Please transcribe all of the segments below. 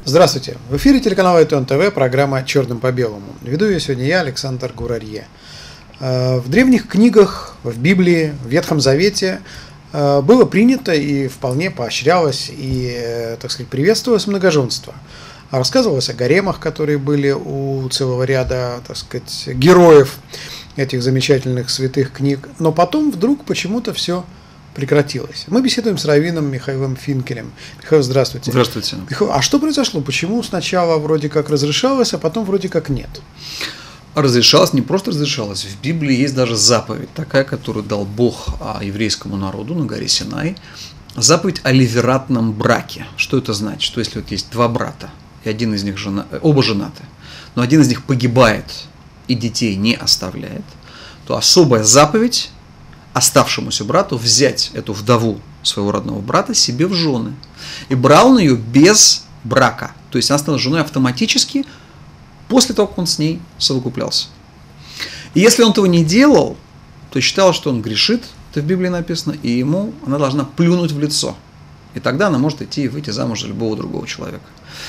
Здравствуйте! В эфире телеканала ИТОН ТВ, программа «Черным по белому». Веду ее сегодня я, Александр Гурарье. В древних книгах, в Библии, в Ветхом Завете было принято и вполне поощрялось и, так сказать, приветствовалось многоженство. Рассказывалось о гаремах, которые были у целого ряда, так сказать, героев этих замечательных святых книг. Но потом вдруг почему-то все прекратилось. Мы беседуем с раввином Михаилом Финкелем. Михаил, здравствуйте. Здравствуйте. Михаил, а что произошло? Почему сначала вроде как разрешалось, а потом вроде как нет? Разрешалось, не просто разрешалось. В Библии есть даже заповедь такая, которую дал Бог еврейскому народу на горе Синай. Заповедь о ливератном браке. Что это значит? Что если вот есть два брата, и один из них оба женаты, но один из них погибает и детей не оставляет, то особая заповедь оставшемуся брату взять эту вдову своего родного брата себе в жены. И брал он ее без брака. То есть она стала женой автоматически после того, как он с ней совокуплялся. И если он этого не делал, то считал, что он грешит, это в Библии написано, и она должна плюнуть в лицо. И тогда она может идти и выйти замуж за любого другого человека.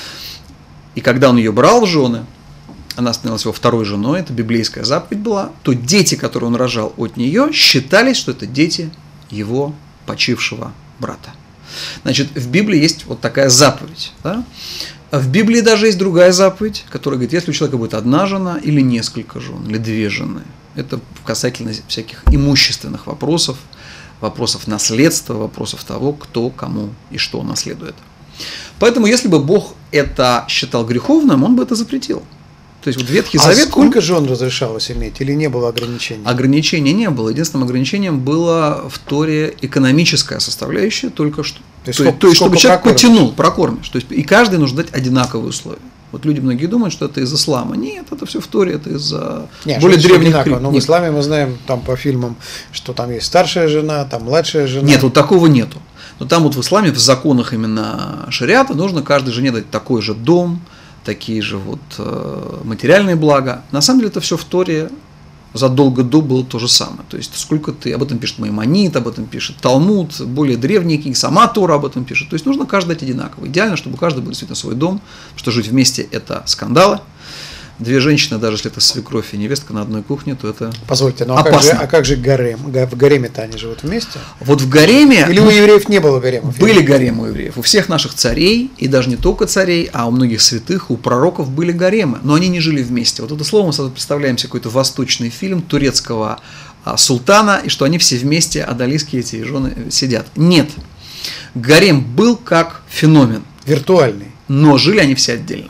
И когда он ее брал в жены, она становилась его второй женой, это библейская заповедь была, то дети, которые он рожал от нее, считались, что это дети его почившего брата. Значит, в Библии есть вот такая заповедь. Да? А в Библии даже есть другая заповедь, которая говорит, если у человека будет одна жена или несколько жен, или две жены. Это касательно всяких имущественных вопросов, вопросов наследства, вопросов того, кто, кому и что наследует. Поэтому, если бы Бог это считал греховным, он бы это запретил. То есть вот Ветхий Завет. Сколько жен разрешалось иметь или не было ограничений? Ограничений не было. Единственным ограничением было в Торе экономическая составляющая, только что. То есть чтобы человек потянул, прокормишь. То есть и каждый нужно дать одинаковые условия. Вот люди многие думают, что это из ислама. Нет, это все в Торе, это из-за более древних книг. Но в исламе мы знаем там по фильмам, что там есть старшая жена, там младшая жена. Нет, вот такого нету. Но там вот в исламе, в законах именно шариата, нужно каждой жене дать такой же дом, такие же вот материальные блага. На самом деле это все в Торе задолго до было то же самое. То есть сколько ты, об этом пишет Маймонид, об этом пишет Талмуд, более древние книги, сама Тора об этом пишет. То есть нужно каждый дать одинаково. Идеально, чтобы у каждого был действительно свой дом, что жить вместе это скандалы. Две женщины, даже если это свекровь и невестка на одной кухне, то это Позвольте, но опасно. А как же гарем? В гареме-то они живут вместе? Вот в гареме... Или у евреев не было гаремов? Были гаремы у евреев. У всех наших царей, и даже не только царей, а у многих святых, у пророков были гаремы, но они не жили вместе. Вот это слово мы сразу представляем себе какой-то восточный фильм турецкого султана, и что они все вместе, адалийские эти жены, сидят. Нет. Гарем был как феномен. Виртуальный. Но жили они все отдельно.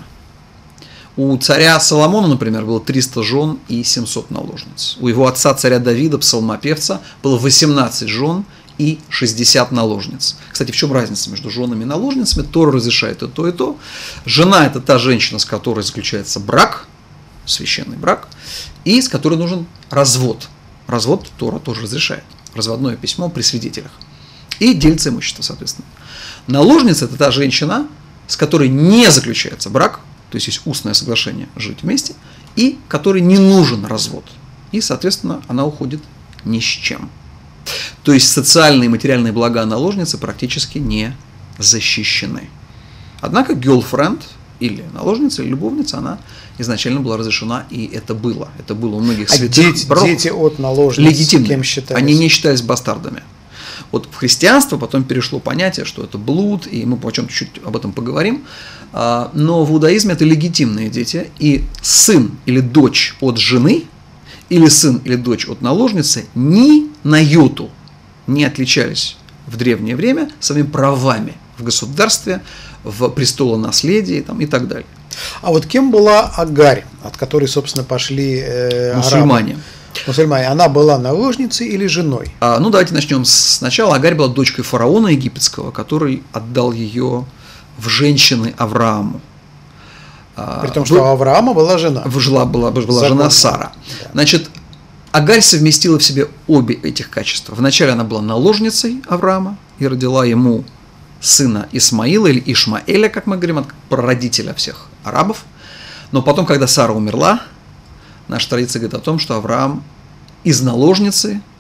У царя Соломона, например, было 300 жен и 700 наложниц. У его отца, царя Давида, псалмопевца, было 18 жен и 60 наложниц. Кстати, в чем разница между женами и наложницами? Тора разрешает и то, и то. Жена – это та женщина, с которой заключается брак, священный брак, и с которой нужен развод. Развод Тора тоже разрешает. Разводное письмо при свидетелях. И делится имущество, соответственно. Наложница – это та женщина, с которой не заключается брак, то есть устное соглашение жить вместе, и которой не нужен развод. И, соответственно, она уходит ни с чем. То есть социальные и материальные блага наложницы практически не защищены. Однако girlfriend или наложница, или любовница, она изначально была разрешена, и это было. Это было у многих святых пророков. Дети от наложниц легитимны. Кем считались? Они не считались бастардами. Вот в христианство потом перешло понятие, что это блуд, и мы о чем-то чуть об этом поговорим. Но в иудаизме это легитимные дети, и сын или дочь от жены, или сын или дочь от наложницы ни на йоту не отличались в древнее время своими правами в государстве, в престолонаследии там, и так далее. А вот кем была Агарь, от которой, собственно, пошли мусульмане? Мусульмане. Она была наложницей или женой? Ну, давайте начнем сначала. Агарь была дочкой фараона египетского, который отдал ее в женщины Аврааму. При том, что у Авраама была жена. Была жена Сара. Да. Значит, Агарь совместила в себе обе этих качества. Вначале она была наложницей Авраама и родила ему сына Исмаила или Ишмаэля, как мы говорим, от прародителя всех арабов. Но потом, когда Сара умерла, наша традиция говорит о том, что Авраам из наложницы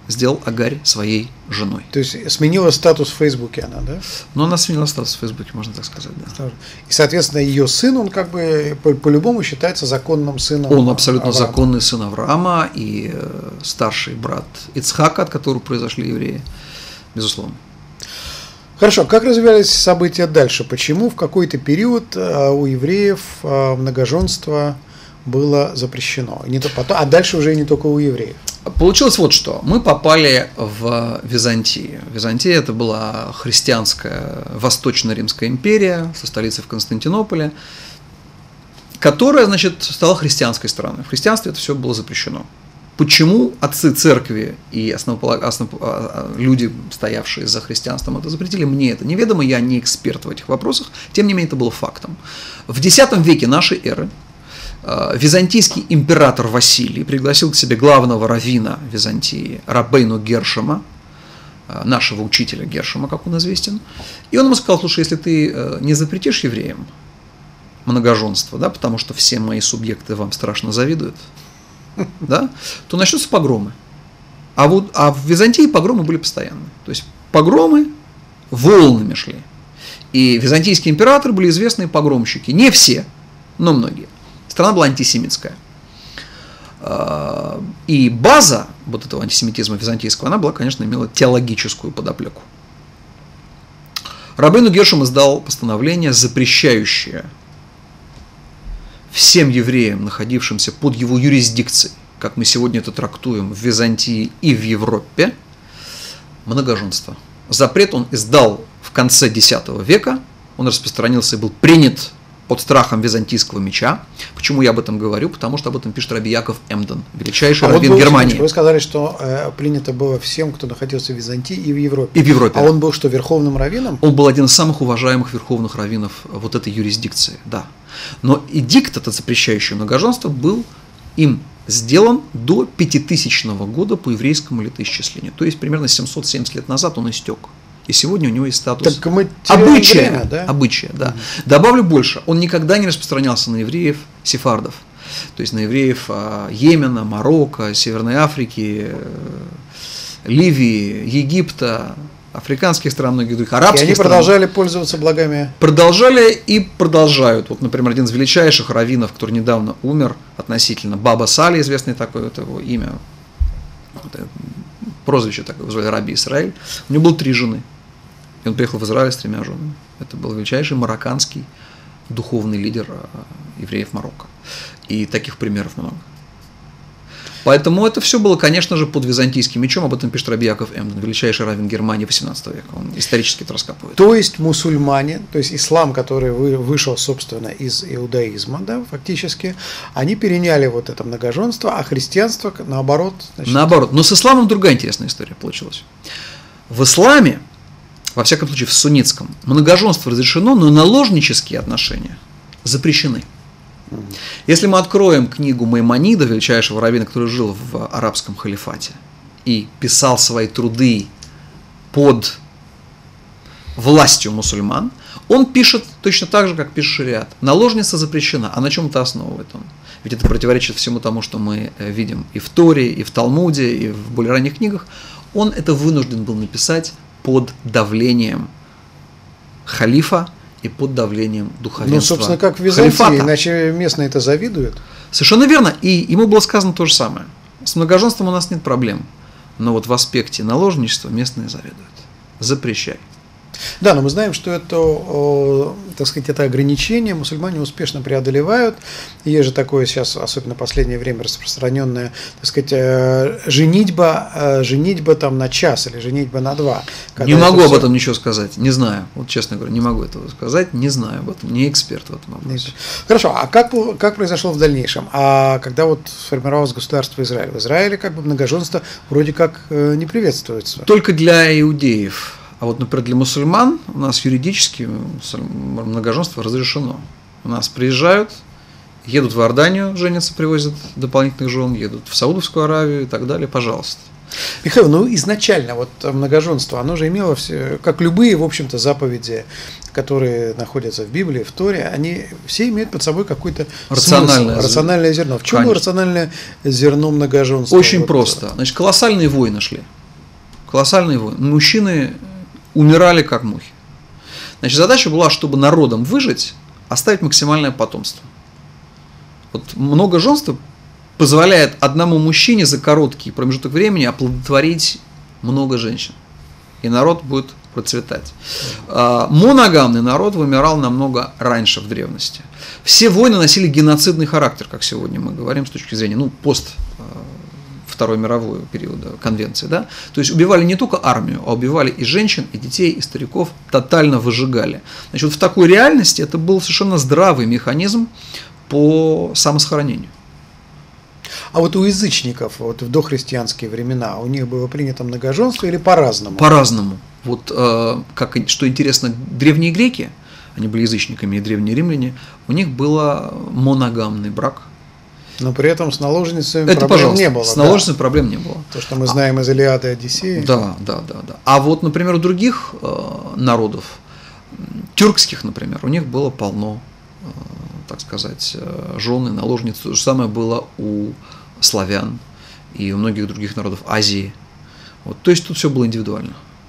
сделал Агарь своей женой. То есть сменила статус в Фейсбуке она, да? Но она сменила статус в Фейсбуке, можно так сказать, да. И, соответственно, ее сын, он как бы по-любому считается законным сыном. Он абсолютно Авраама. законный сын Авраама и старший брат Ицхака, от которого произошли евреи, безусловно. Хорошо, как развивались события дальше? Почему в какой-то период у евреев многоженство было запрещено? А дальше уже и не только у евреев. Получилось вот что. Мы попали в Византию. Византия – это была христианская Восточно-Римская империя со столицей в Константинополе, которая, значит, стала христианской страной. В христианстве это все было запрещено. Почему отцы церкви и люди, стоявшие за христианством, это запретили, мне это неведомо, я не эксперт в этих вопросах, тем не менее это было фактом. В X веке нашей эры византийский император Василий пригласил к себе главного раввина Византии, Рабейну Гершома, нашего учителя Гершома, как он известен, и он ему сказал: слушай, если ты не запретишь евреям многоженство, да, потому что все мои субъекты вам страшно завидуют, да, то начнутся погромы. А в Византии погромы были постоянные. То есть погромы волнами шли. И византийские императоры были известные погромщики. Не все, но многие. Страна была антисемитская. И база вот этого антисемитизма византийского, она была, конечно, имела теологическую подоплеку. Рабейну Гершом издал постановление, запрещающее всем евреям, находившимся под его юрисдикцией, как мы сегодня это трактуем в Византии и в Европе, многоженство. Запрет он издал в конце X века, он распространился и был принят под страхом византийского меча. Почему я об этом говорю? Потому что об этом пишет Раби Яков Эмден, величайший раввин Германии. Вы сказали, что принято было всем, кто находился в Византии и в Европе. И в Европе. А он был что, верховным раввином? Он был один из самых уважаемых верховных раввинов вот этой юрисдикции, да. Но эдикт, это запрещающее многоженство, был им сделан до 5000 года по еврейскому летоисчислению. То есть примерно 770 лет назад он истек. И сегодня у него есть статус обычая. Да? Обычая, да. Добавлю больше, он никогда не распространялся на евреев сефардов. То есть на евреев Йемена, Марокко, Северной Африки, Ливии, Египта, африканских стран, многих других, арабских стран. И они продолжали пользоваться благами. Продолжали и продолжают. Вот, например, один из величайших раввинов, который недавно умер относительно, Баба Сали, известный такое вот его имя, прозвище такое, звали Раби Исраэль. У него было 3 жены. И он приехал в Израиль с 3 женами. Это был величайший марокканский духовный лидер евреев Марокко. И таких примеров много. Поэтому это все было, конечно же, под византийским мечом. Об этом пишет Раби Яков Эмден, величайший раввин Германии XVIII века. Он исторически это раскапывает. То есть мусульмане, то есть ислам, который вышел, собственно, из иудаизма, да, фактически, они переняли вот это многоженство, а христианство, наоборот. Значит... Наоборот. Но с исламом другая интересная история получилась. В исламе, во всяком случае в суннитском, многоженство разрешено, но наложнические отношения запрещены. Если мы откроем книгу Маймонида, величайшего раввина, который жил в арабском халифате и писал свои труды под властью мусульман, он пишет точно так же, как пишет шариат. Наложница запрещена. А на чем это основывает он? Ведь это противоречит всему тому, что мы видим и в Торе, и в Талмуде, и в более ранних книгах. Он это вынужден был написать под давлением халифа и под давлением духовенства. Ну, собственно, как в Византии, халифата. Иначе местные это завидуют. Совершенно верно. И ему было сказано то же самое. С многоженством у нас нет проблем. Но вот в аспекте наложничества местные завидуют. Запрещай. Да, но мы знаем, что это, так сказать, это ограничение мусульмане успешно преодолевают. Есть же такое сейчас, особенно в последнее время, распространенное, так сказать, женитьба там на час или женитьба на 2. Не могу об этом ничего сказать, не знаю. Вот честно говоря, не могу этого сказать, не знаю об этом, не эксперт в этом вопросе. Хорошо, а как произошло в дальнейшем? А когда вот сформировалось государство Израиль, в Израиле как бы многоженство вроде как не приветствуется. Только для иудеев. А вот, например, для мусульман у нас юридически многоженство разрешено. У нас приезжают, едут в Иорданию, женятся, привозят дополнительных жен, едут в Саудовскую Аравию и так далее, пожалуйста. Михаил, ну изначально вот многоженство, оно же имело все, как любые, в общем-то, заповеди, которые находятся в Библии, в Торе, они все имеют под собой какой-то рациональное зерно. В чем было рациональное зерно многоженства? Очень просто. Значит, колоссальные войны шли. Колоссальные войны. Мужчины умирали как мухи. Значит, задача была, чтобы народом выжить, оставить максимальное потомство. Вот многоженство позволяет одному мужчине за короткий промежуток времени оплодотворить много женщин. И народ будет процветать. Моногамный народ вымирал намного раньше в древности. Все войны носили геноцидный характер, как сегодня мы говорим, с точки зрения пост Второй мировой периода конвенции. Да? То есть убивали не только армию, а убивали и женщин, и детей, и стариков, тотально выжигали. Значит, вот в такой реальности это был совершенно здравый механизм по самосохранению. А вот у язычников, вот в дохристианские времена, у них было принято многоженство или по-разному? По-разному. Вот что интересно, древние греки, они были язычниками, и древние римляне, у них был моногамный брак. Но при этом с наложницами проблем не было. С наложницами проблем не было. То, что мы знаем из Илиады и Одиссеи. Да. А вот, например, у других народов, тюркских, например, у них было полно, так сказать, жены, наложниц. То же самое было у славян и у многих других народов Азии. Вот. То есть тут все было индивидуально.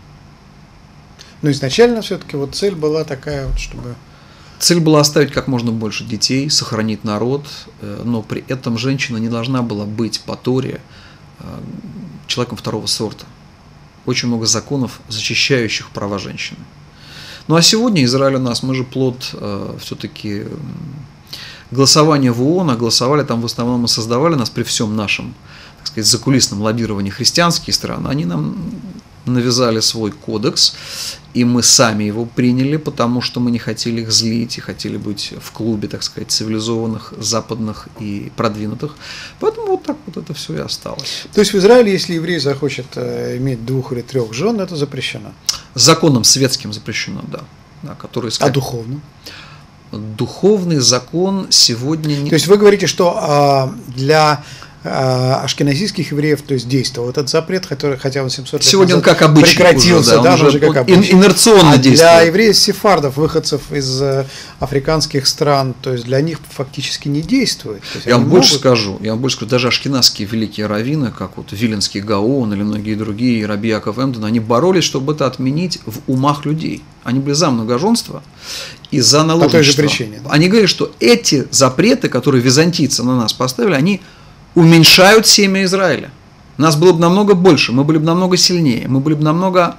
Но изначально все-таки вот цель была такая, вот, чтобы... Цель была оставить как можно больше детей, сохранить народ, но при этом женщина не должна была быть по Торе человеком второго сорта. Очень много законов, защищающих права женщины. Ну а сегодня Израиль у нас, мы же плод все-таки голосования в ООН, а голосовали там в основном и создавали нас при всем нашем, так сказать, закулисном лоббировании христианские страны. Они нам навязали свой кодекс, и мы сами его приняли, потому что мы не хотели их злить и хотели быть в клубе, так сказать, цивилизованных, западных и продвинутых. Поэтому вот так вот это все и осталось. То есть в Израиле, если еврей захочет иметь 2 или 3 жен, это запрещено? Законом светским запрещено, да. Который, а духовным? Духовный закон сегодня не... То есть вы говорите, что для ашкеназийских евреев, то есть действовал этот запрет, который, хотя он 700 лет сегодня назад он как обычно прекратился, уже, он уже как обычно. Инерционно действует. Для евреев-сефардов, выходцев из африканских стран, то есть для них фактически не действует. Я вам больше скажу, даже ашкеназские великие раввины, как вот Виленский Гаон или многие другие, Раби Яков Эмден, они боролись, чтобы это отменить в умах людей. Они были за многоженство и за наложничество. По той же причине. Да? Они говорили, что эти запреты, которые византийцы на нас поставили, они уменьшают семя Израиля. Нас было бы намного больше, мы были бы намного сильнее, мы были бы намного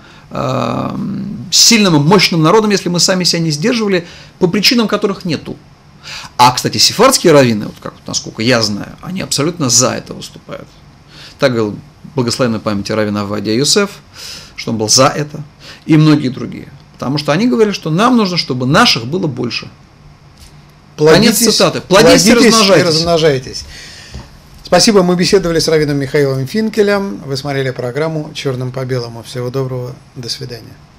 сильным и мощным народом, если мы сами себя не сдерживали по причинам, которых нету. А, кстати, сефардские раввины, вот как, насколько я знаю, они абсолютно за это выступают. Так говорил благословенной памяти раввин Аввадия Йосеф, что он был за это, и многие другие. Потому что они говорили, что нам нужно, чтобы наших было больше. Конец цитаты. Плодитесь и размножайтесь. Спасибо, мы беседовали с раввином Михаилом Финкелем. Вы смотрели программу «Черным по белому». Всего доброго, до свидания.